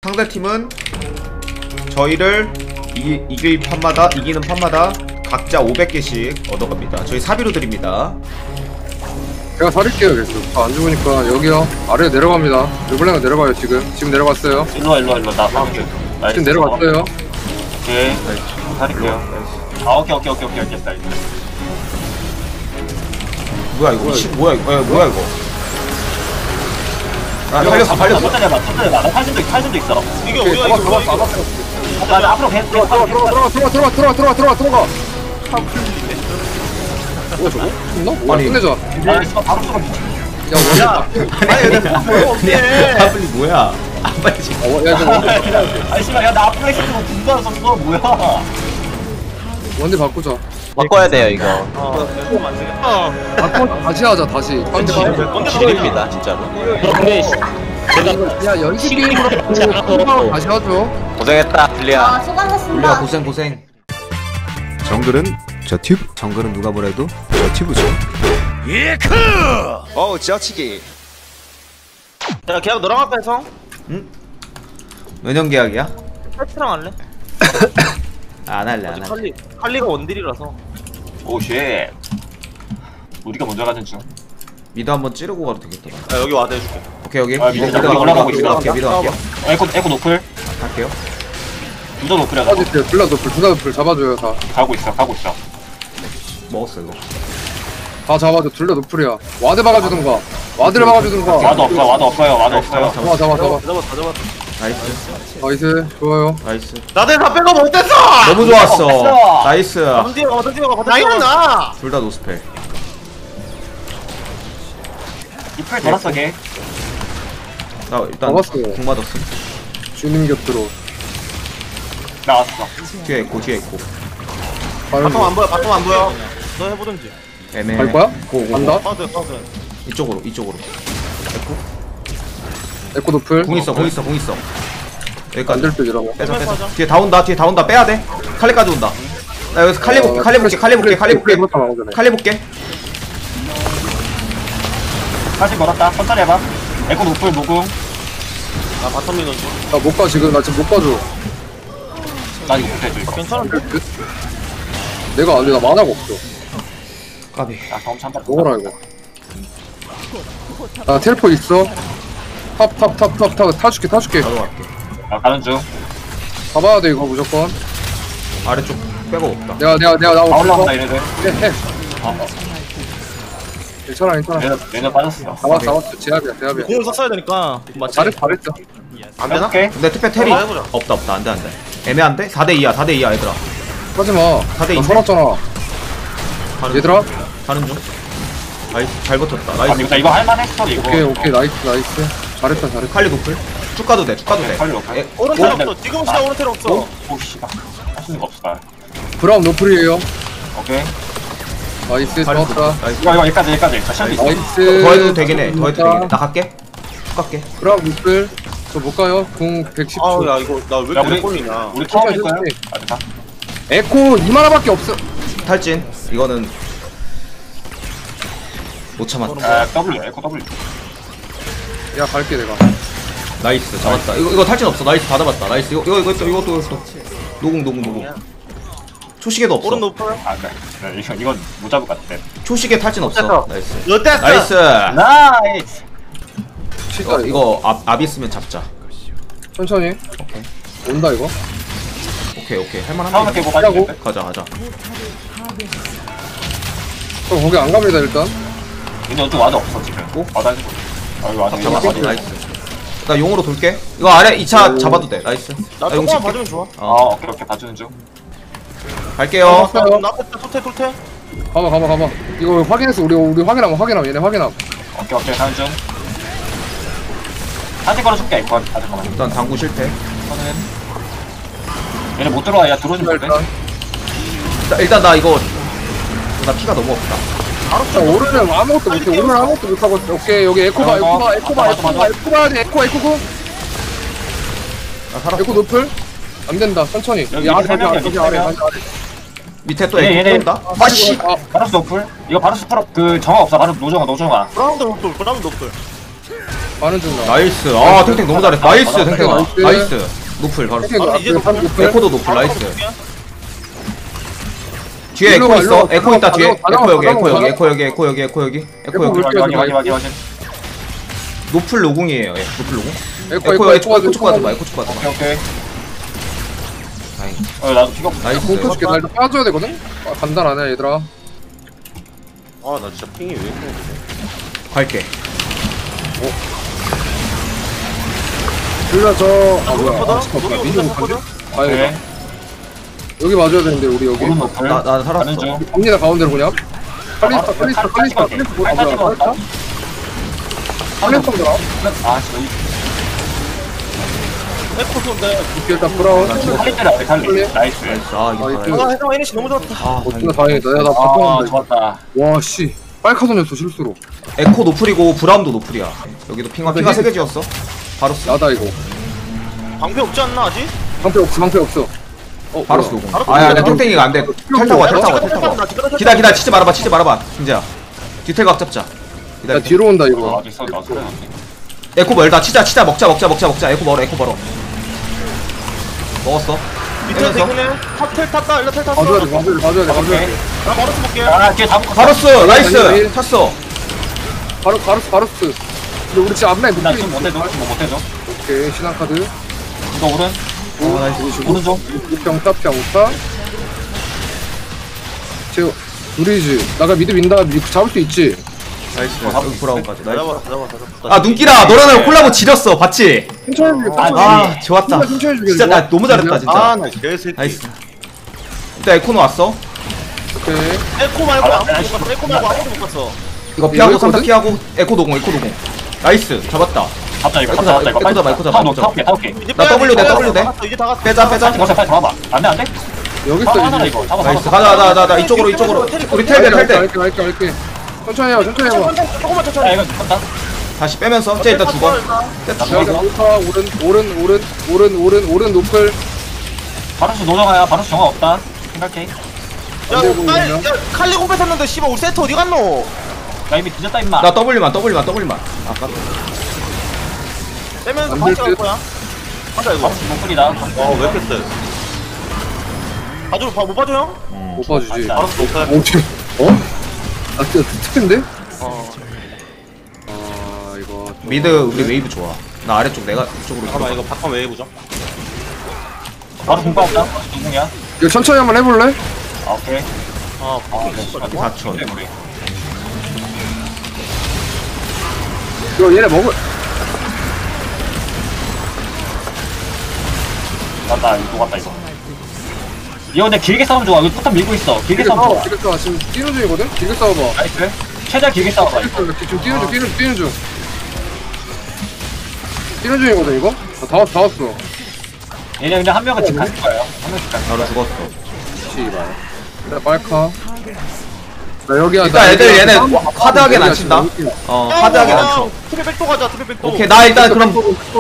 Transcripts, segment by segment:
상대팀은 저희를 이기는 판마다 각자 500개씩 얻어갑니다. 저희 사비로 드립니다. 제가 사릴게요. 계속 안 죽으니까 여기요. 아래 내려갑니다. 르블랭가 내려가요. 지금 내려갔어요. 일로와 나 막을게. 지금 내려갔어요. 오케이 살릴게요. 아 오케이 됐다 이제. 뭐야 이거? 뭐야 이거? 아 살렸어. 천천히 나 탈진도 있어. 이게 오케이, 뭐야 이거 나 앞으로 계속 들어가. 뭐야 저거? 죽나? 뭐야 아니. 끝내자. 아 이거 바로 쏘고 야 아니 하플이 뭐야? 아 빨리 지금. 야 저거 아니 씨발 야나 앞으로 있으면 분발을 썼어 뭐야. 원대 바꾸자. 바꿔야 돼요 이거. 이거 안 되겠다. 바꿔 다시 하자 다시. 지립니다 진짜로. 근데 야 연습 게임으로 다시 하죠. 고생했다 빌리야. 아, 수고하셨습니다. 우리가 고생. 정글은 저 튜브. 정글은 누가 뭐래도 저 튜브죠. 어우 지어치기. 야 계약 너랑 할까 해서? 몇년 계약이야? 패트랑 할래? 안 할래. 칼리가 원딜이라서. 오쉣. 우리가 먼저 가는 중. 미드 한번 찌르고 가도 되겠더라. 야 여기 와드 해줄게. 오케이 여기. 아, 미드 올라가고 있어. 미드 갈게요. 에코 노플. 갈게요. 두더 노플이야. 빠질게요. 블라 노플 둘 다 노플 잡아줘요 다. 가고 있어. 먹었어 이거. 다 잡아줘. 둘 다 노플이야. 와드 박아주든가. 와드를 박아주든가. 와도 없어요. 잡아. 잡았다. 나이스. 나이스. 좋아요. 나이스. 나들 다 빼고 못했어. 너무 좋았어. 됐어. 나이스. 던지가 나이는 나. 둘 다 노스펠. 이플 돌았어 걔. 나 일단 먹었어요. 궁 맞았어. 주님 곁으로. 나왔어. 뒤에 있고. 바통 안 보여. 너 해보든지. 애매해. 갈 거야? 고. 간다. 파드. 이쪽으로. 에코 노플. 궁 있어. 여기까지. 안될 듯 이러고. 빼자. 뒤에 다 온다. 빼야 돼. 칼리까지 온다. 나 여기서 칼리 볼게. 칼리 볼게. 다시 걸었다. 천천히 해봐. 에코 노플 무궁. 나 바텀 미는 중. 나 못 가 지금. 나 지금 못 가줘. 나 이거 못해줘 이거. 괜찮은데? 내가 안 돼. 나 만화가 없어. 까비. 나 다음 참다. 먹어라 이거. 나 텔포 있어. 탑 타줄게. 나도 갈게. 나 가는 중. 잡아야 돼 이거 무조건. 아래쪽 빼고 없다. 내가 다 나오고. 올라온다 얘네들. 해. 괜찮아. 얘네 빠졌어. 잡았어. 제압이야. 공을 썼어야 되니까. 맞지? 잘했어. 안 되나? 오케이. 근데 투패 텔이 한번 해보자. 없다. 안 돼. 애매한데? 4대2야 얘들아. 하지마. 다들 나 있네? 살았잖아. 얘들아. 가는 중. 나이스. 잘 버텼다. 아 나이스. 이거 할만했어 이거. 오케이. 나이스. 잘했다. 칼리 노플. 쭉 가도 돼. 칼리 노플. 에, 오른텔 오, 없어. 지금 시작 오른텔 없어. 오씨. 할 수는 없어. 브라운 노플이에요. 오케이. 나이스. 칼리 좋았다. 노플. 나이스. 이거 여기까지. 시간 있어. 나이스. 더해도 되긴 해. 나 갈게. 쭉 갈게. 브라운 노플. 저 못 가요. 공 110초. 아야 이거 나 왜 야, 이렇게 우리- 꼴리냐? 우리 처음 했어요? 천천히. 아 됐다. 에코 2만화밖에 없어. 탈진. 이거는 못 참았다. 아 W 에코 W. 야 갈게 내가. 나이스. 잡았다. 이거 탈진 없어. 나이스. 다 잡았다. 나이스. 이것도. 노공. 초시계도 없어. 오른 높을. 아 그래. 이건 못 잡을 것 같아. 초시계 탈진 없어. 됐어. 나이스. 어땠어? 나이스. 나이스. 치다 이거 앞 있으면 잡자. 천천히. 오케이. 온다 이거. 오케이. 처음에 할만한데. 깨고 하려고? 가지고. 가자. 저 거기 안 갑니다 일단. 근데 어떻게 와도 없어 지금. 와도 아니고. 아 이거 와도 잡았어. 없어. 나이스. 나 용으로 돌게. 이거 아래 2차 잡아도 돼. 나이스. 나 용 조금만 칠게. 봐주면 좋아. 아 오케이 봐주는 중. 갈게요. 나 뺐다. 톨테. 가봐. 이거 확인했어. 우리 확인함. 얘네 확인함. 오케이 가는 중. 사진 걸어줄게 이거. 아 잠깐만. 일단 당구 실패. 이거는 얘네 못 들어와. 야 들어오지 말래. 일단 나 이거 나 피가 너무 없다. 자 오른은 아무것도 못해. 오른은 아무것도 못하고. 오케이 여기 에코 봐. 에코 봐야 돼. 에코 나 살았어. 에코 노플. 안 된다. 천천히. 여기 야, 세 명이야, 저기 세 아래. 명. 밑에 또 얘네. 에코 다 아씨. 바로스 노플. 이거 바로스 풀업 그 정화 없어. 바로 노정아. 브라운드 높을. 가는 중 나. 나이스. 아 탱탱 너무 잘했어. 나이스 탱탱아. 나이스. 나이스. 노플 바로. 탱탱 아, 이제 앞에 산 노플. 에코도 노플 나이스. 뒤에 일로 에코 가, 있어. 일로 가. 에코 있다 뒤에. 가져가, 에코 여기 에코 가져가, 여기 에코 여기 에코 여기 에코 여기 에코 여기. 에코 확인. 노플 노궁이에요. 예, 노플 노궁. 에코 에코 에코 가지고 쪽 가져봐. 에코 쪽 가져봐. 오케이. 다행. 나도 피가 없어. 나이스. 공 터줄게. 나 일단 빠져야 되거든. 아, 간단하네 얘들아. 아 나 진짜 핑이 왜 이렇게 갈게. 둘다 저. 아 뭐야? 거다? 아, 잠깐만. 여기 민준 혼자 못한데? 샀거든? 아니 오케이. 여기 맞아야 되는데 우리 여기. 오른 노플. 나 살았어. 가는 중. 갑니다 가운데로 그냥. 칼리스타 뭐야? 칼리스타. 칼리스타인가? 아, 저기 에코 쏜데 일단 브라운. 칼리 때려. 칼리. 나이스. 나이스. 아 이거 나이스. 다행이다. 아 해성 에너지 너무 좋았다 아 어쩌나 다행이다. 다행이다. 야나 아, 바꿨는데. 좋았다. 와 씨. 빨카던졌어 실수로. 에코 노플이고 브라움도 노플이야. 여기도 핑화 3개 지었어. 바로 쓰. 야다 이거. 방패 없지 않나 아직? 방패 없어 방패 없어. 바로 뭐야. 쓰고. 바로 아야 내 쓰고. 탱탱이가 안 돼. 텔 타고 와. 텔 타고 와. 텔 타고 와. 기다 치지 말아봐. 치지 말아봐. 진짜. 뒤텔 각 잡자. 야 기다려. 뒤로 온다 어, 이거. 아직 써. 나 소리 났네. 에코 멀다. 치자. 먹자. 에코 멀어. 에코 멀어. 먹었어. 밑에 빼면서. 대구네 탑텔 탔다 일로 텔 탔어 봐줘야 돼 봐줘야 돼. 오케이. 나 바로 써볼게 아, 걔다 묶었어. 바로스 아니, 나이스. 탔어. 바로스. 근데 우리 지금 앞라인 나 높이. 지금 못해줘. 뭐 못해줘. 오케이 신한 카드. 이거 오른. 아 나이스. 오른쪽. 평타. 제 우리지. 나가 미드 민다. 잡을 수 있지. 나이스. 여기 브라운까지. 나이스. 잡아 아 눈길아 너랑 콜라보 지렸어. 봤지? 천천히 죽여. 아 좋았다. 천천히 죽여. 진짜 나 너무 잘했다 진짜. 아나 개새끼 나이스. 일단 에코는 왔어. 오케이. 에코 말고 아무도 못 갔어 에코 말고 아무도 못 갔어 이거 피하고 이거 3타 있거든? 피하고 에코 도공. 나이스. 잡았다. 잡자 이거. 에코 잡자 이거. 에코 잡아, 에코 잡아, 에코 잡아. 타올게. 이제 나 빼야 W 돼, 이제 W 돼. 다 갔어, 이제 다 갔어 빼자. 이거 빨리 잡아봐. 안돼 안돼. 여기 하나 있어. 이거. 잡아. 나이스. 가자. 나 이쪽으로. 우리 텔대. 알게. 천천히 해봐. 조금만 야 천천히 이거 죽었다. 다시 빼면서 쟤 일단 죽어. 쟤 죽어. 여기 좋다. 오른 노플. 바로스 노정아야. 바로스 정화 없다. 생각해. 야, 되고 빨리, 있냐? 야, 칼리 공패 샀는데 씨발 우리 세트 어디 갔노? 나 이미 늦었다 임마. 나 W만. 아까 빼면서 안 같이 될 갈 듯. 거야. 하자 이거. 바로스 목소리다. 왜 이렇게 세? 못 봐줘 형? 못 봐주지. 바로스 못 봐. 어떻게? 어? 아 진짜 특인데? 어. 아 이거 좀- 미드 우리 웨이브 좋아. 나 아래쪽 내가 이쪽으로 잠깐만 들어가. 이거 바텀 왜 해보죠? 바로 공파 없다. 바로스 누구냐? 이거 천천히 한번 해볼래? 아 오케이. 아, 아 그래. 4천. 이거 얘네 먹을. 나 이거 녹았다 이거. 이거 근데 길게 싸우면 좋아. 이거 포탑 밀고 있어. 길게 싸우면 좋아. 길게 싸워. 지금 뛰는 중이거든. 길게 싸워봐. 나이스. 최대한 길게 싸워봐 이거. 지금 뛰는 중. 뛰는 중이거든 이거. 다 왔어. 얘네 근데 한 명은 집 갔을 거예요. 한 명은 집 갔을 나로 거야. 죽었어. 씨발. 일단 빨카. 나 여기야. 일단 애들 얘네 하드하게는 안 친다. 하드하게는 안 쳐. 투비 백도 가자, 투비 백도. 오케이 나 일단 그럼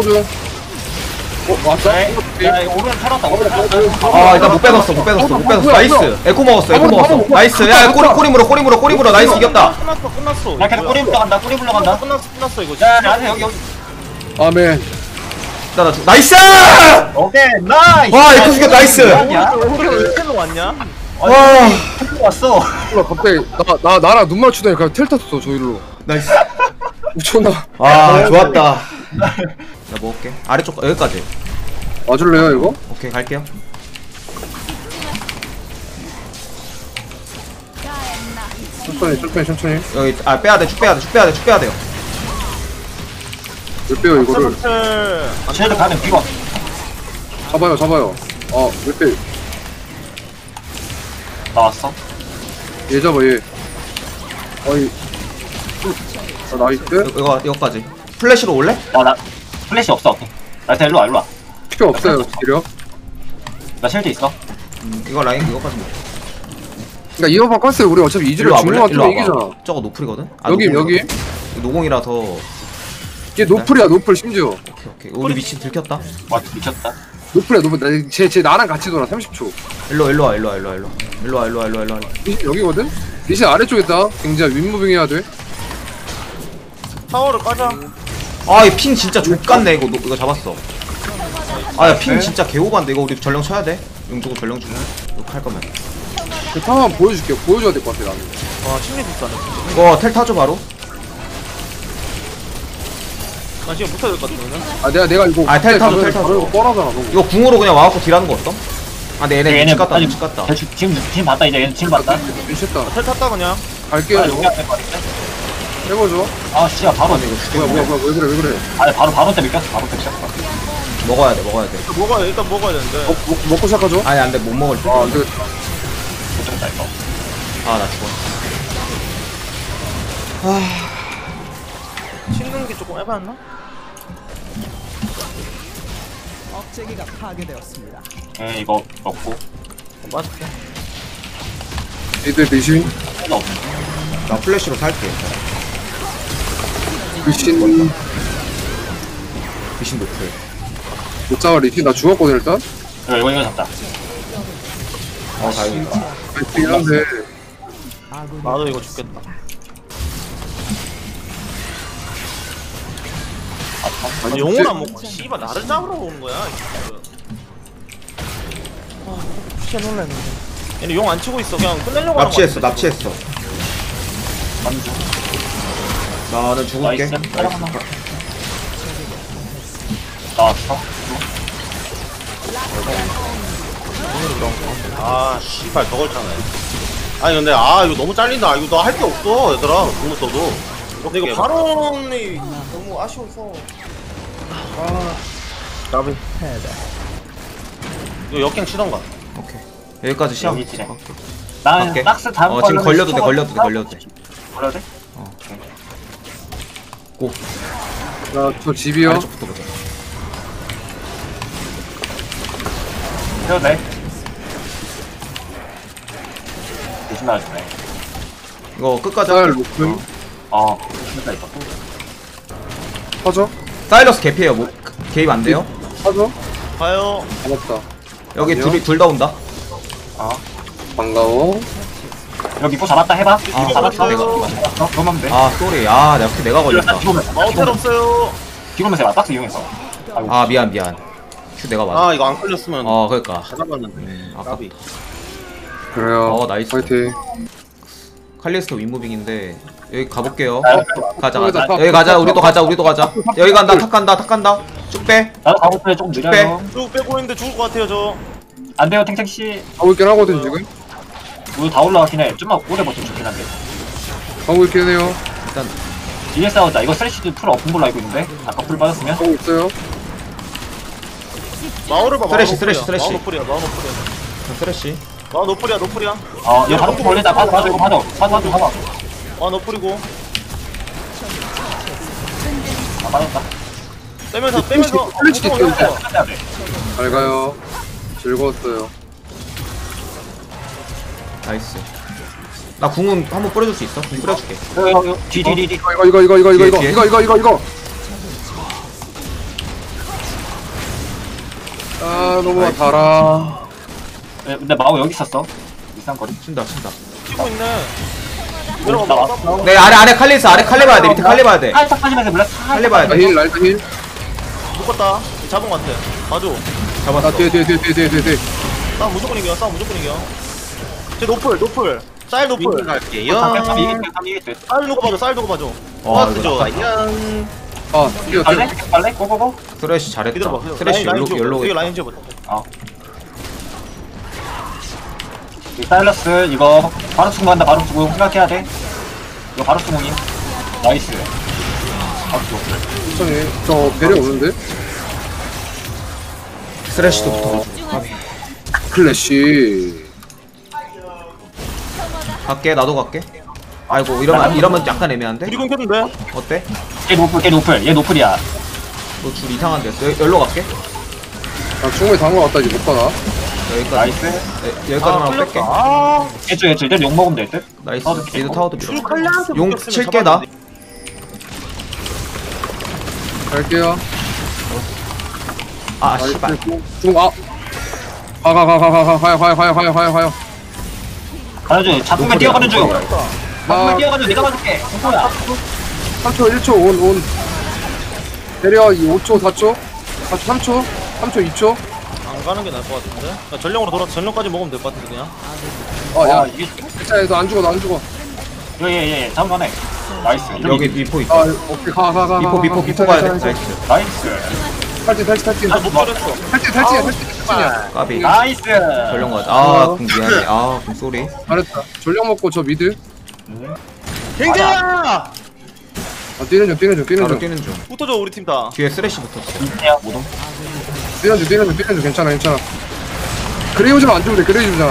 왔어? 야 이거 오른 살았다. 오른 살았다. 아 일단 못 빼놨어. 나이스. 에코 먹었어. 나이스. 야 꼬리 물어. 나이스 이겼다. 끝났어. 야 계속 꼬리 물러간다. 꼬리 물러간다. 끝났어 이거. 야 안돼 여기. 아멘. 나 나이스. 오케이 나이스. 와 에코 죽였다. 나이스. 아니야? 왜 텔로 왔냐? 와 왔어. 갑자기 나랑 눈 맞추다니까 그냥 텔 탔어 저 일로. 나이스. 미쳤나? 아 좋았다. 나 먹을게. 아래쪽 여기까지. 와줄래요 이거? 오케이 갈게요. 천천히. 여기 빼야 돼. 쭉 빼야 돼요. 몇 배요 이거를? 텔. 쟤도 가면 비워. 잡아요. 몇 배? 나왔어. 얘 잡아 얘. 어이. 나이스. 이거까지. 플래시로 올래? 나 플래시 없어. 나 일단 일로 와. 필요 없어요 기력. 나 쉴드 있어. 이거 라인 이거까지 먹. 그러니까 이거 바꿨어요 우리 어차피 이즈를 일로 죽는 와볼래? 거 같으면 이기잖아. 저거 노플이거든. 여기. 노공이라서. 얘 노플이야 노플 심지어. 오케이. 우리 미친 들켰다. 와 미쳤다. 노플이야 노플. 쟤 나랑 같이 돌아 30초. 일로 와. 리신 여기거든? 리신 아래쪽에 있다. 굉장히 윗무빙 해야 돼. 타워를 까자. 아이핑 진짜 족같네. 이거 잡았어. 아야 핑 진짜 개오반데. 이거 우리 전령 쳐야 돼. 용도고 전령 주면 이거 할 거면. 그 타만 보여줄게요. 보여줘야 될 것 같아 나는. 와 침례 비싸네. 이거 텔 타줘 바로. 나 지금 붙어야 될 것 같은데. 아 내가 이거. 아, 텔 타줘, 텔 타줘. 이거 뻔하잖아 너무. 이거 궁으로 그냥 와갖고 딜하는 거 어떤? 아 근데 얘네 얘네 집 갔다 아직 집 갔다. 대충 지금 봤다. 이제 얘는 지금 봤다. 미쳤다. 텔 탔다 그냥. 갈게요. 아, 이거. 여기 앞에 봤는데. 해보죠. 아 씨야 바로 이거 뭐야 왜 그래. 아니 바로 때 믿겼어. 바로 때 믿겼어. 먹어야 돼. 일단 먹어야 되는데. 먹고 시작하죠. 아니 안돼 못 먹을 듯. 아 안되겠다. 못했다 이거. 아나 죽었어. 씹는 게 조금 해봤나? 예 이거 먹고. 맞을게. 얘들 미신. 해가 없네. 나 플래시로 살게. 미신. 귀신 노플. 못 잡아 리신 나 죽었거든 일단. 이거 잡자. 다행이다. 알긴 한데. 나도 이거 죽겠다. 아니 용은 안 먹고 씨발 나를 잡으러 오는 거야. 진짜 놀랐는데. 얘네 용 안 치고 있어. 그냥 끝내려고 하는 납치했어. 거 납치했어. 만주. 나는 죽을게. 나이스. 나왔어. 아 씨발 저걸 차네. 아니 근데 이거 너무 잘린다. 이거 나 할 게 없어 얘들아. 공부 써도. 근데 이거 발언이 너무 아쉬워서. 나비. 이거 역행 치던가. 오케이. 여기까지 시작. 여기 지네. 나는 갈게. 박스 다음 지금 걸로는 걸려도 돼. 스톱을 걸려도 돼. 걸려도 돼? 고. 나저 집이요. 아래쪽부터 보자. 해도 돼. 조심하시네. 이거 끝까지 쌀 할게. 높음. 진짜 이거. 터져. 사일러스 개피해요. 뭐 개입 안 돼요? 터져. 가요. 잡았다. 여기 아니요. 둘 다 온다. 반가워. 여기 뭐 잡았다 해봐. 잡았어. 내가. 잡았어. 그러면 돼. 아 쏘리. 역시 내가 걸렸다. 마우텔 없어요. 기본에서 해봐. 박스 이용해서. 아이고. 아 미안. 휴 내가 맞아. 이거 안 걸렸으면. 그러니까. 다 잡았는데. 아깝다. 그래요. 나이스. 파이팅. 칼리스토 윈무빙인데 여기 가볼게요. 아, 가자. 탑, 여기 가자. 탑, 우리도 가자. 여기 간다. 탁 간다. 쭉 빼. 나도 가볼 때 조금 느려요. 쭉 빼고 있는데 죽을 것 같아요 저. 안 돼요, 탱탱 씨. 가고 있긴 하거든 지금. 우리 다 올라가긴 해. 좀만 오래 버티면 좋긴 한데. 가고 있긴 해요. 일단 뒤에 싸우자. 이거 쓰레쉬도 풀 없는 걸로 알고 있는데. 아까 풀 빠졌으면. 가고 있어요. 마오를 봐. 쓰레쉬. 마오 노플이야. 쓰레쉬. 마오 노플이야. 이거 바로 걸리자. 봐줘. 이거 봐줘. 노플이고. 맞았다. 빼면서. 플래시 무조건 킬게요. 올라가. 해야 돼. 잘 가요. 즐거웠어요. 나이스. 나 궁은 한번 뿌려줄 수 있어? 궁 뿌려줄게. 뒤. 이거. 너무 달아. 근데 마오 여기 있었어. 이상 거리. 친다. 치고 있네. 나 내려가. 왔어. 네 아래 칼리 봐야 돼. 밑에 칼리 봐야 돼. 살짝 빠지면서 몰라. 칼리 봐야 돼. 힐, 라이트 힐. 묶었다. 잡은 것 같아. 봐줘. 잡았어. 뒤에. 싸움 무조건 이겨. 쟤 노플. 쌀 노플. 이게 쌀 두고 봐줘. 와, 그죠? 아, 뛰어. 빨래? 고고고. 쓰레쉬 잘했다. 기다려봐. 쓰레쉬 라인 열로 이거 라인 지어봐. 이 사일러스 이거 바로 충분한다. 바로 충분 생각해야 돼. 이거 바로 충분이. 나이스. 바로 충분. 천천히. 저 배려 오는데? 쓰레쉬도 붙어가지고. 클래시. 갈게. 나도 갈게. 아이고 이러면 약간 애매한데? 우리 끊겼는데? 어때? 걔 노플. 얘 노플이야. 너 줄 이상한데. 열로 갈게. 나 충분히 당거 같다 이제 못 가나? 여기까지. 나이스. 여기까지만 하고 뺄게. 해줘. 이제 욕 먹으면 될 듯. 나이스. 타워도 미드 타워도 밀어. 칼리한테 용 묶였으면 칠게 나. 잡았는데. 갈게요. 아 씨발. 가요. 가야지. 작품에 뛰어가는 중. 작품에 나 뛰어가는 중. 내가 봐줄게. 공포야. 3초 1초 온. 내려 5초 4초 4초 3초 3초 2초. 안 가는 게 나을 것 같은데? 야, 전령으로 돌아서 전령까지 먹으면 될 것 같은데 그냥. 아야 이게 진짜 너안 죽어 너 안 죽어. 예예예 잠깐만해. 나이스. 여기 미포 있다. 아 오케이 가. 미포 가야 돼. 나이스. 나이스. 탈진. 아못 버렸어. 탈진이야. 까비. 나이스. 전령 가자. 아궁 미안해. 아궁 쏘리. 잘했다. 전력 먹고 저 미드. 갱제야! 뛰는 중. 바로 뛰는 중. 붙어줘 우리 팀 다. 뒤에 쓰레쉬 붙었어. 모동. 뛰는 중. 괜찮아. 그레이브즈만 안 주면 돼. 그레이브즈만.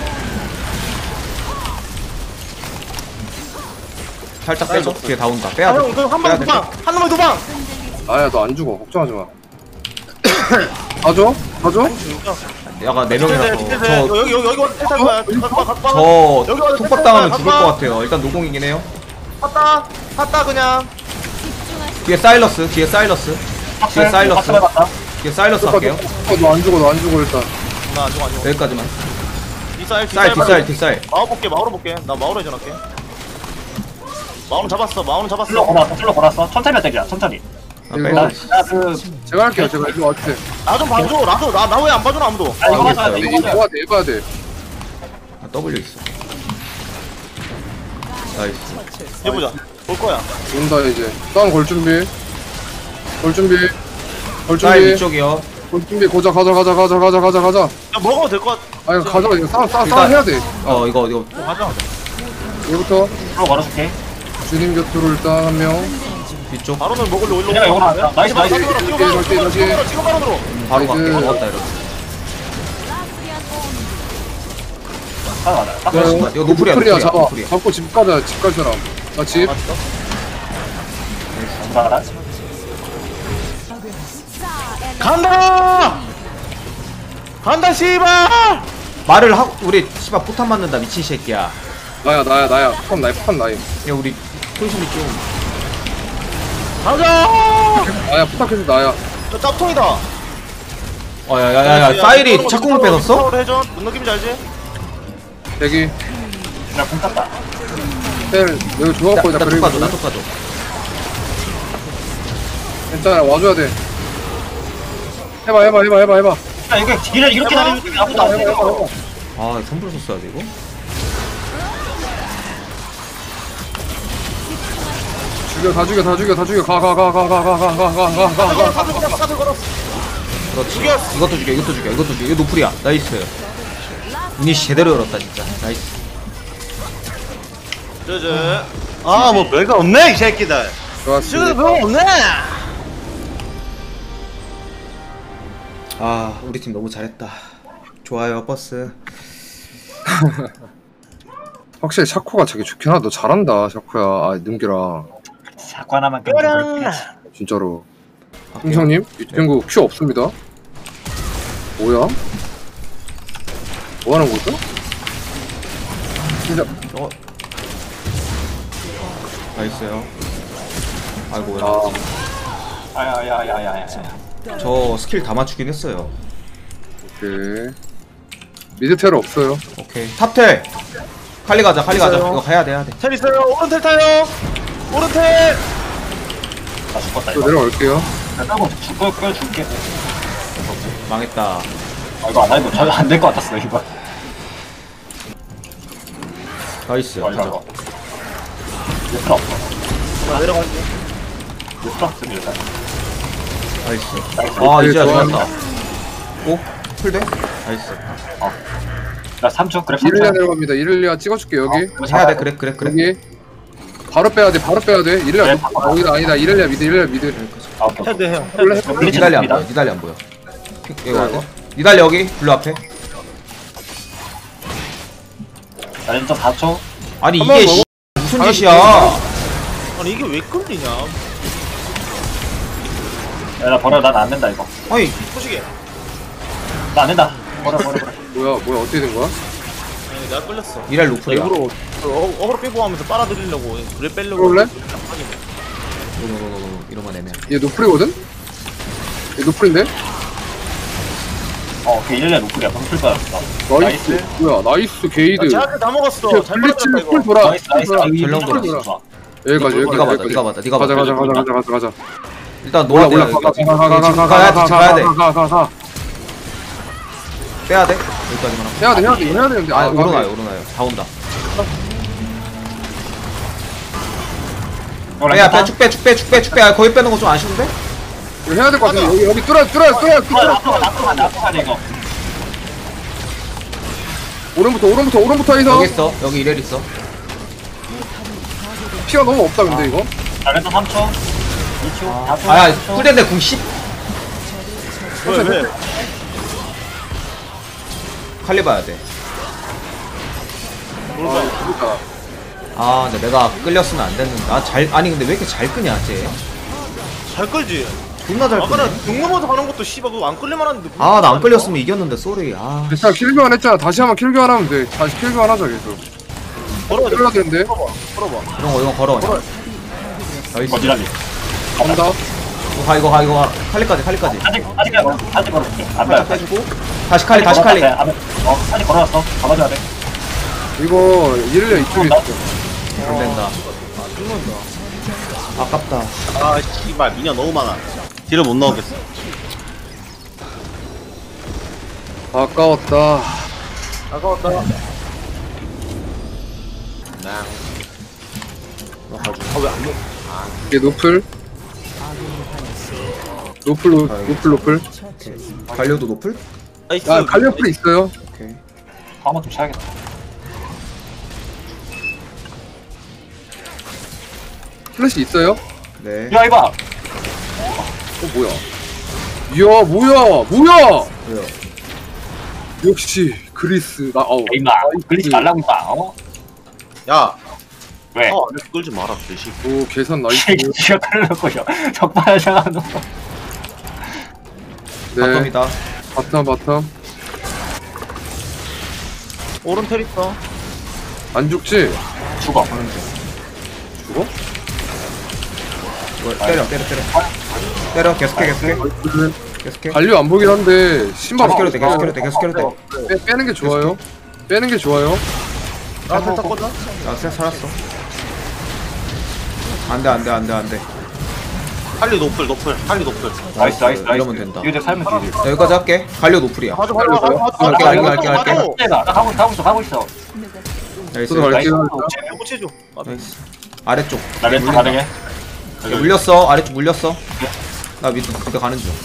살짝 빼줘. 뒤에 다 온다. 빼야 돼. 형, 그한 방에 두 방! 한 놈에 두 방! 아야 너 안 죽어. 걱정하지 마. 가져? 야가 4명이라서 여기 와. 탈탈 거야. 갔다. 저 여기 와서 톡박 당하면 갔다. 죽을 것 같아요. 일단 노공이긴 해요. 탔다 그냥. 뒤에 사일러스. 뒤에 사일러스 할게요. 너 안 죽어 일단. 나 안 죽어. 여기까지만. 뒷살. 뒷살. 마오로 볼게. 나 마오로 해줘놨게. 마오는 잡았어. 풀로 걸었어. 천천히 때려. 천천히. 아, 이거- 빼. 나그 제가 할게요. 제가 이거 어때? 나 좀 봐줘. 나 왜 안 봐주나 아무도. 아 이거 맞아. 알겠어요. 이거 맞아. 해봐야 돼. 아, W 있어. 나이스. 해보자. 볼 거야. 온다 이제. 싸움 걸 준비. 사일 위쪽이요. 고자 가자. 야 먹어도 될 것 같아. 아 이거 가자. 이거 싸움 일단- 해야 돼. 이거. 가자. 얘부터 풀로 걸어줄게. 주님 곁으로 일단 한 명. 뒤쪽. 바로는 먹을래 올려. 그냥 이거로 하자. 나이스. 지금 바로로. 바로 갈게. 나이스. 먹었다, 이렇게. 맞아. 이거 노플이야, 잡아. 노플이야. 잡고 집 가자. 집 갈 사람. 나 집. 맞아. 간다 씨발. 말을 하고, 우리, 씨발, 포탄 맞는다, 미친 새끼야. 나야. 폭탄 나이. 야, 우리, 포지션이 좀. 가자. 나야. 폭탄 계속 나야. 저 짭통이다. 야야야야, 사일이 착공을 뺏었어? 해줘. 뭔 느낌인지 알지? 대기. 나공 땄다. 텔. 여기 좋았고 나 그리고 톡 가줘. 괜찮아. 와줘야 돼. 해봐. 야 이거 딜을 이렇게 다니면 아무도 안 돼. 아, 선불 썼어야 돼, 이거? 다 죽여. 가. 사슬 걸었어. 그렇지. 이것도 죽여. 이거 노플이야. 나이스. 이니시 제대로 열었다, 진짜. 나이스. 아뭐 별거 없네 이 새끼들. 좋았어. 별거 없네. 아, 우리 팀 너무 잘했다. 좋아요, 버스. 확실히 샤코가 되게 좋긴 하다. 너 잘한다, 샤코야. 아, 능기라. 사과 하나만 끊고. 진짜로. 형님, 이 친구 큐 없습니다. 뭐야? 뭐 하는 거죠? 진짜. 저거. 나이스요. 아이고야. 아, 야야야야야. 저 스킬 다 맞추긴 했어요. 오케이. 미드 테러 없어요. 오케이. 탑텔! 칼리 가자. 있어요. 이거 해야 돼. 텔 있어요. 오른텔 타요. 오른텔. 나 죽었다 저 이거. 내려갈게요. 나 끌고 줄게. 망했다. 아 이거 안될 것 같았어 이거. 나이스. 이거. 가자. 뉴트라 없어. 나 내려갈게. 뉴트라 없어 일단. 나이스. 나이스. 아, 이제야 좋아요. 좋았다. 오? 풀돼? 나이스. 나 3초 그래 이를리아 3초. 내려갑니다. 이를리아 찍어줄게, 여기. 해야 돼. 그래. 여기. 바로 빼야 돼. 이를리아 네, 여기다 아니다. 이를리아 미드. 아 오케이. 헤드 해요. 원래 우리 니달리 안 팀입니다. 보여. 니달리 안 보여. 여기 와봐. 니달리 여기. 블루 앞에. 나 일단 4초. 아니, 한번 이게 먹어. 무슨 짓이야. 아니 이게 왜 끌리냐? 야나 버려. 난 안 된다 이거. 아니, 소식이. 나 안 된다. 버려. 뭐야, 어떻게 된 거야? 아니 내가 끌렸어. 니달 나 노플이야. 일부러 어그로 빼고 하면서 빨아들이려고 그래 빼려고. 그럴래? 노노노노노. 이러면 애매해. 얘 노플이거든? 얘 노플인데? 오케이 1년 노플이야. 방풀 거였어. 나이스. 나이스. 뭐야, 나이스, 게이드. 제한테 다 먹었어. 그 잘 블리츠 빨아들였다 풀 이거. 돌아. 나이스. 전령도 좋아. 여기까지. 네가 받아. 가자. 일단 몰라 놓아야 몰라 돼. 가야 돼. 가가가가가가가가 빼야 돼. 여기까지만 하고. 해야 돼 해야 되는데 아, 오르나요. 다 온다. 빼. 아, 거기 빼는 거 좀 아쉬운데? 이거 해야 될 것 같은데 여기 뚫어 앞으로 가야 돼 이거. 오른부터 해서 여기 있어. 여기 이렐 있어. 피가 너무 없다 근데 이거 자, 그래서 3초, 2초, 4초. 아, 쿨된데 궁 10. 왜? 칼리 봐야 돼. 그러니까 아, 근데 내가 끌렸으면 안 됐는데. 아니 근데 왜 이렇게 잘 끄냐, 쟤? 잘 끌지. 존나 잘 아까 끄네. 나 등넘어서 가는 것도 씨발 그거 안 끌릴만 한데. 아, 나 안 끌렸으면 이겼는데, 쏘리. 아, 괜찮아 킬 교환 했잖아 다시 한번 킬 교환하면 돼 다시 킬 교환하자 계속 걸어야 돼. 끌어야 되는데 걸어봐. 이런 거 걸어. 그냥. 나이스. 어디라니? 간다 이거 가. 칼리까지. 아직 걸어줄게. 안 살짝 돼. 빼주고. 다시 칼리. 아직 걸어놨어. 잡아줘야 돼. 이거 이럴려 이쪽에 있어 안 된다. 아깝다. 아 씨발 미녀 너무 많아. 딜을 못 넣겠어. 아까웠다 아까웠다. 이게 노플 노플 갈려도 높을? 나이스. 야 갈려플 있어요 오케이. 한번 좀 쳐야겠다. 플래시 있어요? 네. 야 이봐. 뭐야 이야 뭐야 왜요? 역시 그리스 임마 끌리지 말라고 임마. 어? 야. 왜? 안에서 끌지 마라 대시. 오 계산 나이스 지가 끌려고요. 적반하 장하노. 네 바텀이다. 바텀 오른 텔 있어. 안 죽지? 죽어. 죽어? 때려. 계속해. 관료 안 보긴 한데 신발 계속 켜도 돼. 빼는 게 좋아요 빼는 게 좋아요 나 텔 탔거든. 나 쎄 살았어. 안 돼. 할리 노플. 나이스. 이러면 된다. 이거 살면 되지. 나 여기까지 할게. 갈려 노플이야. 가져. 갈게. 가고 있어. 나이스. 저도 갈게요 고치줘. 나이스. 아래쪽. 나 렌트 가능해. 물렸어. 아래쪽 물렸어. 나 밑에 가는 중.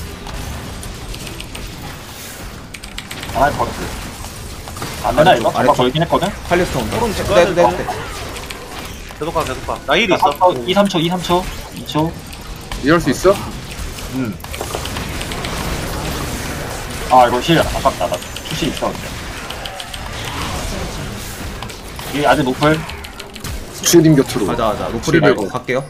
하나 걸었어. 안 되나 이거? 아까 걸긴 했거든? 칼리스타 온다. 오른 돼. 계속 가. 나 힐 있어. 2, 3초. 2초. 이럴 수 있어? 아 이거 실 아깝다. 나 푸시 있어. 이 아직 노플. 주님 곁으로 가자. 노플이 말고 갈게요.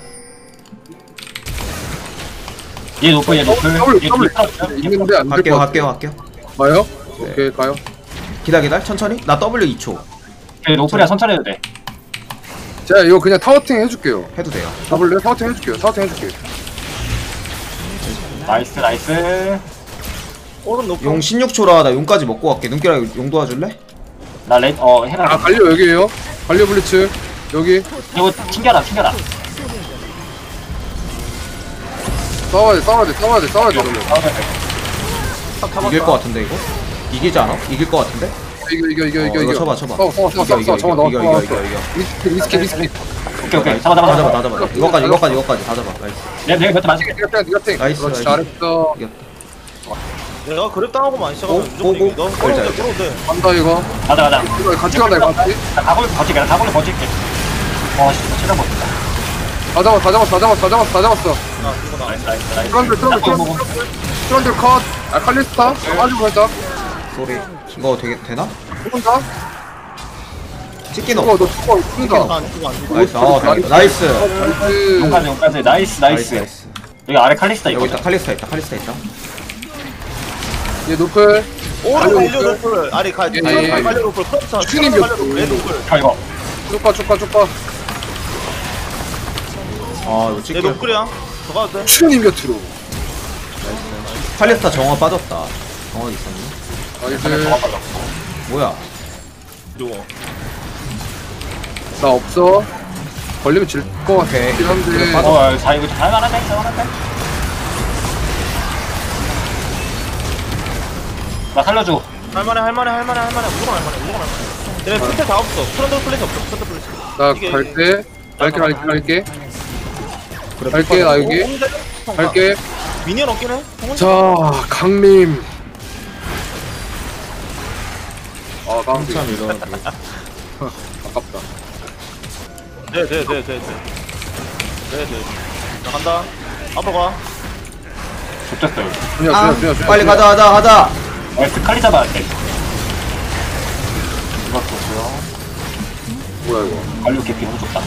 얘 노플. 얘 더블 있는데 안 될 것 같아 갈게요. 가요? 네. 오케이 가요 기다려. 천천히. 나 W 2초. 얘 노플이야 천천히 해도 돼. 제가 이거 그냥 타워팅 해줄게요 해도 돼요. 잡을래? 타워팅 해줄게 나이스. 오른 노플. 용 16초라. 나 용까지 먹고 갈게. 눈길아 용 도와줄래? 나 해라. 아 관료 여기에요 관료 블리츠 여기 이거 튕겨라. 싸워야 돼 그러면 이길 것 같은데 이거? 이기지 않아? 이길 것 같은데? 이거 이거 쳐봐. 싸워 이겨. 리스키 오케이. 잡아. 다 잡아. 이거까지 다 잡아. 나이스. 내가 몇대 맞을게. 니가 땡 나이스. 그렇지 잘했어 내가 그랩 당하고만 시작하면 무조건 고. 이겨. 걸자, 끌어도 돼. 간다 이거 가자. 이거 같이 간다 이거 같이 나 가볼 버틸게. 씨, 체력 버틴다. 다 잡았어 아, 이거 나. 나이스. 트런들 컷아 칼리스타 빠지고 살짝 소리. 이거 되나? 죽은다? 찍기 너 넣어. 죽어 안 죽어. 나이스. 나이스. 용까지. 나이스. 여기 아래 칼리스타 여기 있거든. 있다. 칼리스타 있다. 얘 노플 오른 갈려 노플. 아니 예. 갈려 노플. 컵차. 슈님 갈려 몇 노플. 레 노플. 이거. 쭉가 아, 이거 내 찍기. 노플이야. 더 가도 돼. 추님 곁으로 칼리스타 정화 빠졌다. 정화 있었네. 나이스 뭐야? 이거. 나 없어 걸리면 질 것 오케이. 같긴 한데 그래, 이거 잘만한데. 나 살려줘. 할만해 무조건 할만해. 얘네 풀텔 다 없어. 프런드 플래시 없어. 프런드 플래시. 나 이게- 갈게. 갈게. 그래, 갈게 나 여기. 갈게. 미니언 없긴 해. 자 강림. 아 강림. 참 이런. 아깝다. 네. 나 간다. 앞으로 가. 좋겠어 이거. 준야. 빨리 가자. 나이스 칼리 잡아야 돼. 이거 좋고요. 뭐야 이거. 관료 개피 너무 좋다.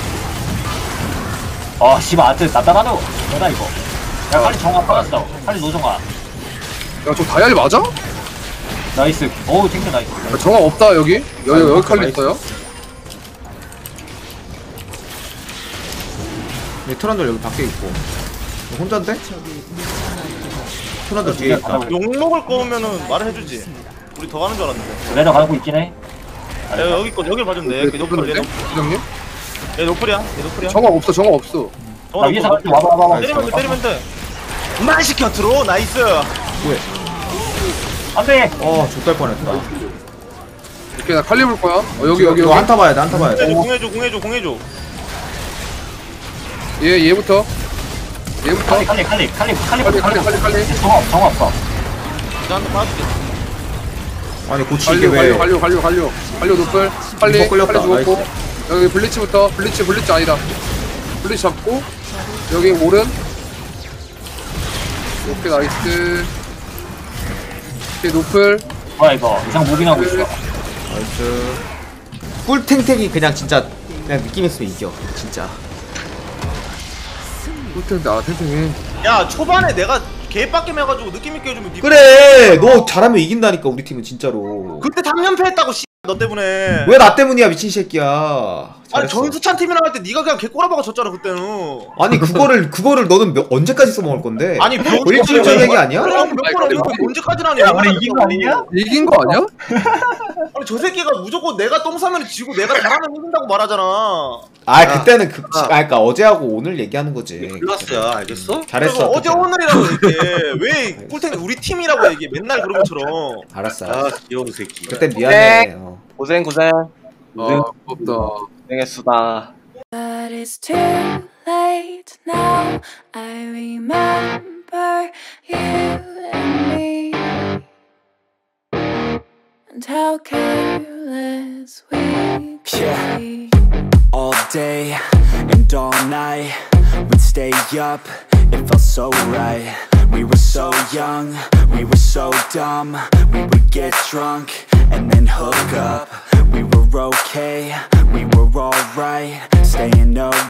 아 씨발 아트 답답하노. 뭐다 이거. 야 칼리 정화 빠졌어. 칼리 노정화. 야저 다이아리 맞아? 나이스. 어우 탱크 나이스. 야, 정화 없다 여기. 여기 칼리 있어요. 트런들 여기 밖에 있고. 너 혼자인데? 트런들 뒤에 있다. 욕 먹을 거면은 말을 해주지. 우리 더 가는 줄 알았는데. 내려가고 있긴 해. 야, 여기 여길 봐주면 돼. 그 노플 얘 부장님? 노플이야. 정화 없어. 나 위에서 같이 와봐. 때리면 돼. 나이스 곁으로 나이스. 뭐해? 안돼. 좆될 뻔했다. 오케이 나 칼리 볼 거야. 여기 이거 한타 봐야 돼. 공해줘. 얘부터. 칼리. 칼리. 정화 없어. 이거 한번 봐줄게. 아니 고치게 왜? 갈려 노플. 칼리 이거 끌렸다. 죽었고. 나이스. 여기 블리츠부터. 블리츠 아니다. 블리츠 잡고. 여기 오른. 오케이 나이스. 오케이 노플. 뭐야 이거. 이상 무빙하고 있어. 나이스. 꿀탱탱이 그냥 진짜 그냥 느낌 있으면 이겨. 진짜. 꿀텐데 탱탱해. 야 초반에 내가 개빡겜 해가지고 느낌 있게 해주면 그래. 너 잘하면 이긴다니까 우리 팀은 진짜로. 그때 3연패 했다고 너 때문에. 왜 나 때문이야 미친 새끼야. 아니 잘했어. 전수찬 팀이랑 할 때 네가 그냥 개꼬라박아 졌잖아 그때는. 아니 그거를 너는 언제까지 써먹을 건데? 아니 일주일 전 얘기 아니야? 몇번 했는데 언제까지나 야 우리 이긴 거 아니냐? 이긴 거 아니야? 아니 저 새끼가 무조건 내가 똥 싸면 지고 내가 잘하면 이긴다고 말하잖아. 그때는 그러니까 어제하고 오늘 얘기하는 거지. 클라스야 알겠어? 잘했어. 어제 오늘이라고 얘기해. 왜 꿀탱이 우리 팀이라고 얘기해 맨날 그런 것처럼. 알았어. 귀여운 새끼. 그때 미안해. 고생 없다. 고생했수다. But it's too late now. I remember you and me, and how careless we could be. All day and all night, we'd stay up, it felt so right. We were so young, we were so dumb. We would get drunk and then hook up. We were okay, we were alright, staying up